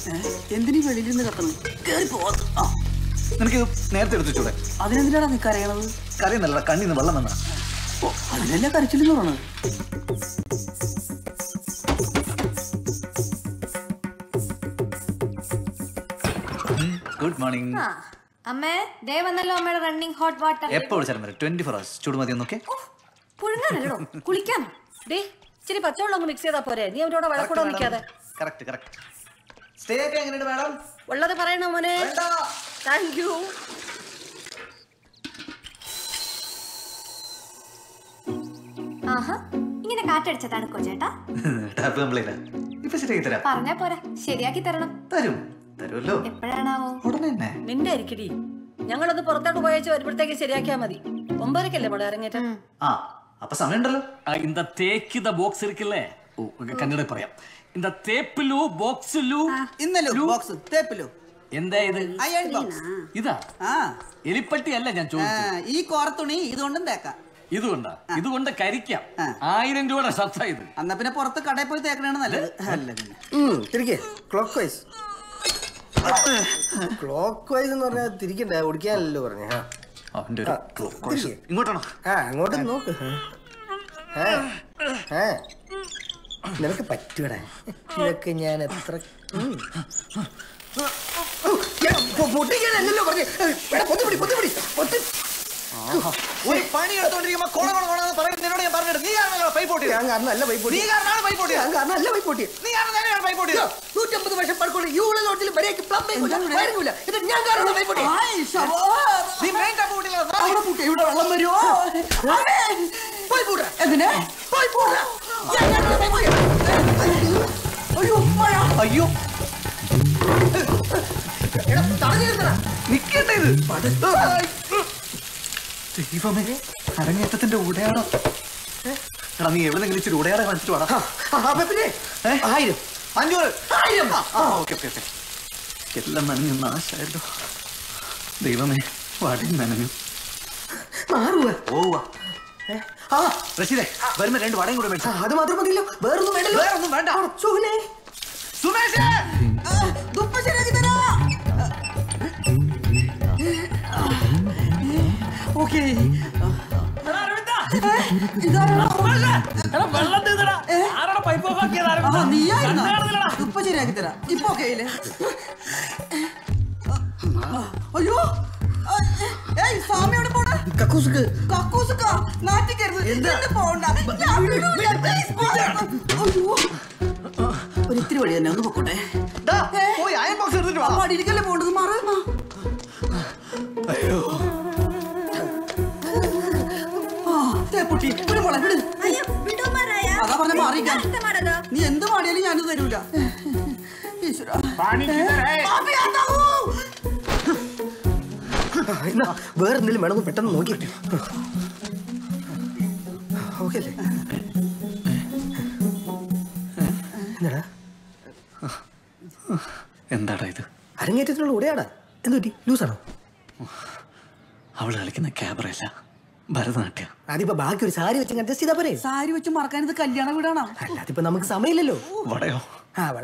എന്തിനീ വെളിയിലിരുന്ന് കത്തണം? കേറി പോവാത്ത. നിനക്ക് നേരത്തെ എടുത്തുകൂടെ? അതിനെന്തിനാണ് നീ കരയണത്? കരയുന്നല്ല, കണ്ണിന്ന് വെള്ളം വന്നാ. അതിനല്ലേ കരച്ചില്ലെന്ന് പറയണത്. Good morning. അമ്മേ, ദേ വന്നല്ലോ അമ്മയുടെ റണ്ണിംഗ് ഹോട്ട് വാട്ടർ. എപ്പോ വിളിച്ചാലും വരും. 24 hours ചൂടുമതി എന്നൊക്കെ. പുഴുങ്ങാനല്ലോ, കുളിക്കാൻ. ഡേ ഇച്ചിരി പച്ചവെള്ളം അങ്ങ് മിക്സ് ചെയ്താ പോരെ? നീ അവരോട് വഴക്കൂടാൻ നിൽക്കാതെ. സ്റ്റേ ഒക്കെ എങ്ങനെയുണ്ട് മാഡം? ഉള്ളത് പറയണോ മോനെ? Thank you. ആഹാ, ഇങ്ങനെ കാറ്റടിച്ച തണുക്കോ ചേട്ടാ? Tap complaint. ഇപ്പൊ ശരിയാക്കി തരാം. പറഞ്ഞാ പോരാ, ശരിയാക്കി തരണം. തരുമല്ലോ. എപ്പോഴാണാവോ? ഉടനെ തന്നെ. നിന്റെ അരിക്കടി. ഞങ്ങളൊന്ന് പുറത്തോട്ട് പോയച്ച് വരുമ്പോഴത്തേക്ക് ശരിയാക്കിയാ മതി. 9:00-ക്കല്ലേ മോളെ അരങ്ങേറ്റം? അപ്പൊ സമയമുണ്ടല്ലോ. இந்த தேக்கித பாக்ஸ் இருக்குல்ல, കന്നഡ പറയാം. இந்த തേപ്പിലു ബോക്സിലു ഇന്നലോ ബോക്സ് തേപ്പിലോ. എന്താ ഇത്? Iron box. ഇതാ എലിപ്പട്ടി അല്ല ഞാൻ ചോദിച്ചത്. ഈ കോർത്തുണി ഇതുകൊണ്ടും തേക്കാം. ഇതുകൊണ്ട് കരിക്കാം. 1000 രൂപയുടെ ഷർട്ടാ ഇത്. എന്നാ പിന്നെ പുറത്ത് കടയിൽ പോയി തേക്കണാണ് നല്ലത്. തിരികെ ക്ലോക്ക് വൈസ്. ക്ലോക്ക് വൈസ് എന്ന് പറഞ്ഞാൽ തിരിക്കണ്ടേ, ഓടിക്കാനല്ലോ പറഞ്ഞ. ഇങ്ങോട്ടാണോ? അങ്ങോട്ട് നോക്ക്. നിനക്ക് പറ്റൂടാ ഇതൊക്കെ. ഞാൻ എത്ര പൊട്ടിക്കാനല്ലോ പറഞ്ഞു. ഒരു പണി എടുത്തോണ്ടിരിക്കുമ്പോ നിന്നോട് ഞാൻ പറഞ്ഞിട്ട് നീ കാരണമല്ലോ പൈപ്പ് പൊട്ടിയത്. ഞാൻ കാരണമല്ല പൈപ്പ് പൊട്ടി. നീ കാരണമാണ് പൈപ്പ് പൊട്ടിയത്. ഞാൻ കാരണമല്ല പൈപ്പ് പൊട്ടി. നീ കാരണം തന്നെയാണ് പൈപ്പ് പൊട്ടിയത്. 150 വർഷം പഴക്കമുള്ള യൂള ലോട്ടിൽ വരെയൊക്കെ പ്ലംബിംഗ് വയറിംഗില്ല. ഇത് ഞാൻ കാരണം പൈപ്പ് പൊട്ടി. നീ മെയിൻ ടാപ്പ് പൊട്ടിയില്ല. ഇവിടെ വെള്ളം വരുമോ? പോയി പോടാ. എന്തിനാ പോയി പോടാ. അയ്യോ നിക്കട്ടെ ഇത്. ദൈവമേ, അരങ്ങേറ്റത്തിന്റെ ഉടയാടം. എടാ നീ എവിടെന്നെങ്കിലും ഇച്ചിരി ഉടയാടം കാണിച്ചിട്ട് വേണം. 1000 500 എല്ലാം നനഞ്ഞു നാശായല്ലോ. ദൈവമേ, വടയും നനഞ്ഞു. പോവാ റഷീദേ, വരുന്ന 2 വടയും കൂടെ മേടിച്ചു. അത് മാത്രം മതിയല്ലോ, വേറൊന്നും വേണ്ടല്ലോ. വേറൊന്നും വേണ്ട. സുമേഷ് ദുപ്പ ശരിയാക്കി തരാ. ഓക്കേ. ദുപ്പ ശരിയാക്കി തരാം. ഇപ്പൊ ഓക്കേയില്ലേ? അയ്യോ, സ്വാമിയോട് പോടാ. കക്കൂസുക്ക് നാട്ടിക്കരുത്. പോണ്ട. ഒരിത്തിരി വഴി തന്നെ, ഒന്ന് പൊക്കോട്ടെ. അടിയിലേക്കല്ലേ പോണ്ടത്? മാറ. അതാ പറഞ്ഞ മാറിക്കാൻ. നീ എന്ത് മാടിയാലും ഞാനത് തരൂല. വേറെ എന്തെങ്കിലും വേണമെന്ന് പെട്ടെന്ന് നോക്കി. ഓക്കെ അല്ലേ? എന്താടാ ഇത്? അരങ്ങേറ്റത്തിനുള്ള ഉടയാടാ. എന്തുപറ്റി? ലൂസാണോ? അവള് കളിക്കുന്ന ക്യാബറയല്ല, ഭരതനാട്യം. അതിപ്പോ ബാക്കി ഒരു സാരി വെച്ച് അഡ്ജസ്റ്റ് ചെയ്താ പോരെ? സാരി വെച്ച് മറക്കാൻ ഇത് കല്യാണ വീടാണോ? അല്ല, അതിപ്പോ നമുക്ക് സമയമില്ലല്ലോ. വടയോ? വട.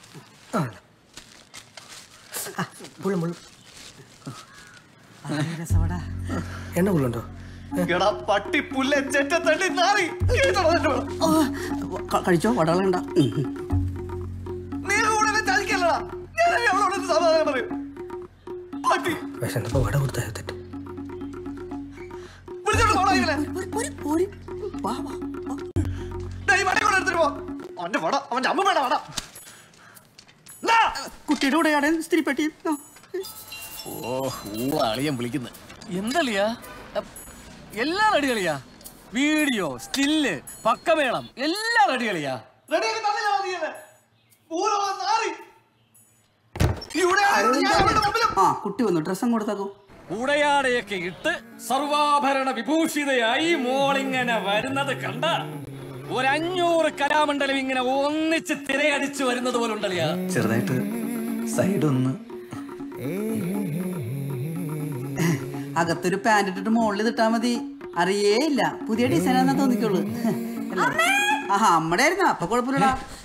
എണ്ണ പുള്ളുണ്ടോ? കഴിച്ചോ? വടകളുണ്ട. വിശന്നപ്പോ വട കൊടുത്താ തെറ്റ്. കുട്ടിയുടെ കൂടെയാണ് സ്ത്രീപ്പെട്ടി. അളിയൻ വിളിക്കുന്നു. എന്തളിയാ? എല്ലാം റെഡി കളിയാ. വീഡിയോ, സ്റ്റില്ല്, പക്കമേളം എല്ലാം റെഡി കളിയാ. കുട്ടി വന്നു. ഡ്രസ്സും കൊടുത്താക്കൂ. ഉടയാടയൊക്കെ ഇട്ട് സർവാഭരണ വിഭൂഷിതയായി മോളിങ്ങനെ വരുന്നത് കണ്ട 500 കലാമണ്ഡലം ഇങ്ങനെ ഒന്നിച്ച് തിരയടിച്ചു വരുന്നത് പോലെ ഉണ്ടല്ലോ. ചെറുതായിട്ട് സൈഡ് ഒന്ന്. അകത്തൊരു പാന്റ് ഇട്ടിട്ട് മുകളിൽ ഇട്ടാ മതി. അറിയേ ഇല്ല. പുതിയ ഡിസൈനാന്നാ തോന്നിക്കുള്ളൂ. അമ്മടെ ആയിരുന്നാ? അപ്പൊ കുഴപ്പമില്ലടാ.